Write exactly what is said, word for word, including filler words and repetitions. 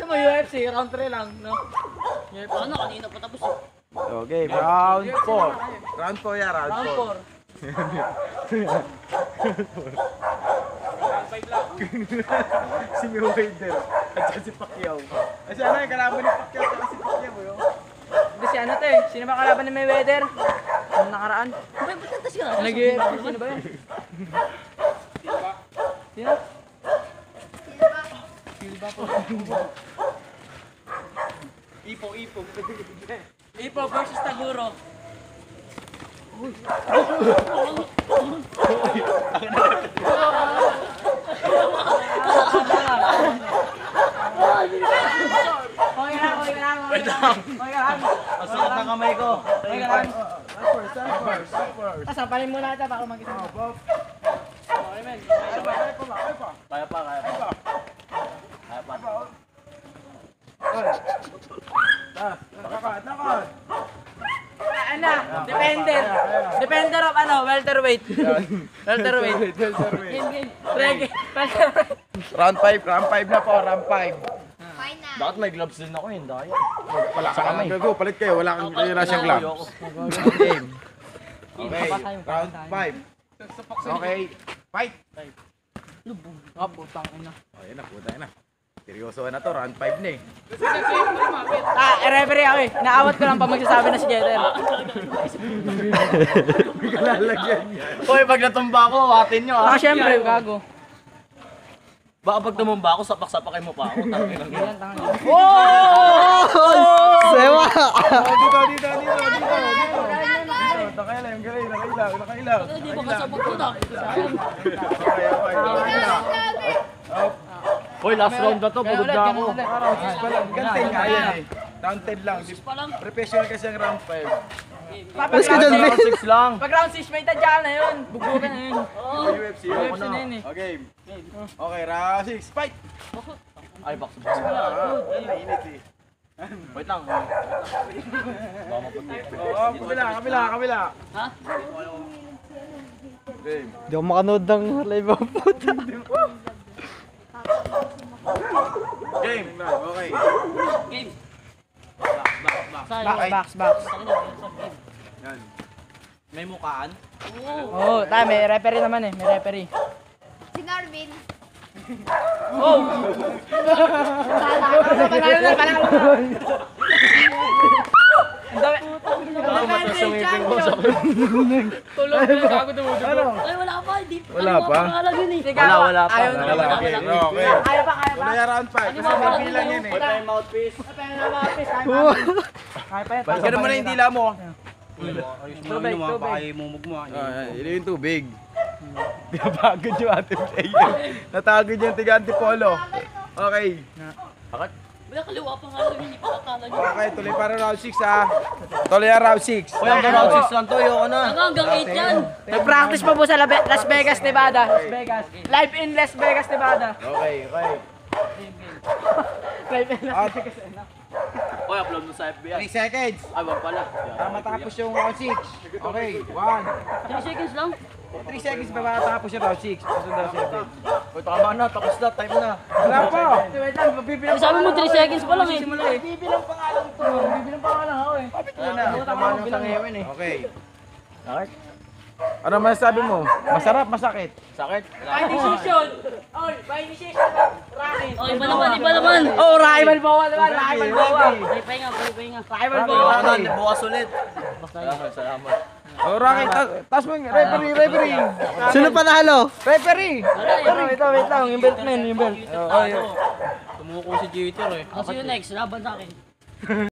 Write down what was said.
mo U F C, round three lang, no? Ano, kanina pa tapos eh. Okay, round four. Round four yan, round Round four. four. Si Mayweather at saka si Pacquiao. Kasi ano yung kalaban ni Pacquiao at saka si Pacquiao yun? Hindi si ano to eh. Sino ba kalaban ni Mayweather? Ang nakaraan. Ba't ba't natas ka? Nag-U F C, sino ba yun? Sino? Silva po. Ipo, ipo. Ipo versus Taguro. Okay lang, okay lang, okay lang. Okay lang. Masakit na kamay ko. Okay lang. First, first, first. Ah, sampalin muna ito baka mag-isa. Okay, men. Kaya pa, kaya pa. Kaya pa, kaya pa. Kaya pa. Ah, nakakad, nakakad. Ano? Depender. Depender of ano, welterweight. Welterweight. Game, game. Reggae. Welterweight. Round five, round five na po, round five. Bakit may gloves din ako yun, dahil. Wala ka naman. Gago, palit kayo, wala kang kayo na siyang gloves. Game. Okay, round five. Okay, fight. Oh, putang ina. Oh, yun na, puta yun na. Seryoso na to, round five na eh. Ah, eh, referee ako eh. Naawat ko lang pa magsasabi na si Jeter. Hindi ka lalagyan yan. Hoy, pag natumba ako, watin nyo ah. Ah, syempre, gago. Baka pag tumumba ako, sapak-sapakin mo pa ako. Tangin ang Yan, tangan niya. Sewa! Dito, dito, dito, dito, dito. Nakailang, yung galing, nakailang, nakailang. Hindi ba kasabot ko na? Okay, okay, nakailang. Hoy, last round na to, pagod na ako. Round six pa lang, gantin nga yan eh. Round ten lang. Pa lang. Professional kasi ang round five. Alas ka dyan, Ben. Round six lang. Pag round six, may tadyakan na yun. Bugbugan na yun. U F C, U F ako C na yun eh. Okay. Okay, round six, fight! Ay, box box. Mainit eh. Wait lang. Baka maputi. Oo, kabila, kabila, kabila. Ha? Game. Hindi ako makanood ng live ang puta. Game. Okay. Game. Box, box, box. Yan. May mukaan? Oo, oh, tayo, may referee naman eh. May referee. Si Norvin. Oh! Panalo na, panalo na. Ang dami. Baka matas sa ngipin ko sa Tulog na, gago dumudugo. Ano? Ay, wala pa. Hindi. Wala ano, pa? Pangalan yun eh. Sige, Wala, wala pa. ayaw na. Wala, Okay, wala. okay. Kaya pa, kaya pa. Wala yung round five. Kasi may bilang yan eh. Wala yung mouthpiece. Kaya na mga pis, kaya pa. Kaya pa yan. Balikan naman na yung dila mo. Tubig, tubig. Ah, yun yung tubig. Napagod yung ating player. Natagod yung tiga-antipolo. Okay. Bakit? Wala, kaliwa pa nga lang yun. Hindi pa kakala nyo. Okay, tuloy para round six ha. Tuloy ang round six. Hoy, hanggang round six lang to. Ayoko na. Hanggang eight yan. Nag-practice pa po sa Labe- Las Vegas, Nevada. Las Vegas. Live in Las Vegas, Nevada. Okay, okay. Live in Las At Vegas. Hoy, upload mo sa F B I. three seconds. Ay, wag pala. Ah, matapos yung round six. Okay, one. three seconds lang. three seconds pa matapos yung round six. Susunod seven. Hoy, tama na. Tapos na. Time na. Wala pa. Wait lang, bibilang Sabi mo three seconds pa lang eh. Bibilang pa nga lang to. Bibilang pa nga lang ako eh. Kapit mo na. Tama nang sa ngayon eh. Okay. Ano masasabi mo? Masarap, masakit? Sakit. By decision. Oy, by decision. Rocky. Oh, iba naman, iba naman. Oh, Rocky Balboa naman. Rocky Balboa. Ay, pahinga, pahinga. Rocky Balboa. Bukas ulit. Salamat, salamat. Oh, Rocky, ta- taas mo yung referee, referee. Sino panalo? Referee! Wait, wait, wait lang. Yung belt men, yung belt. Oh, oh, Tumuko si Jeter eh. Kasi yung next, laban sa akin.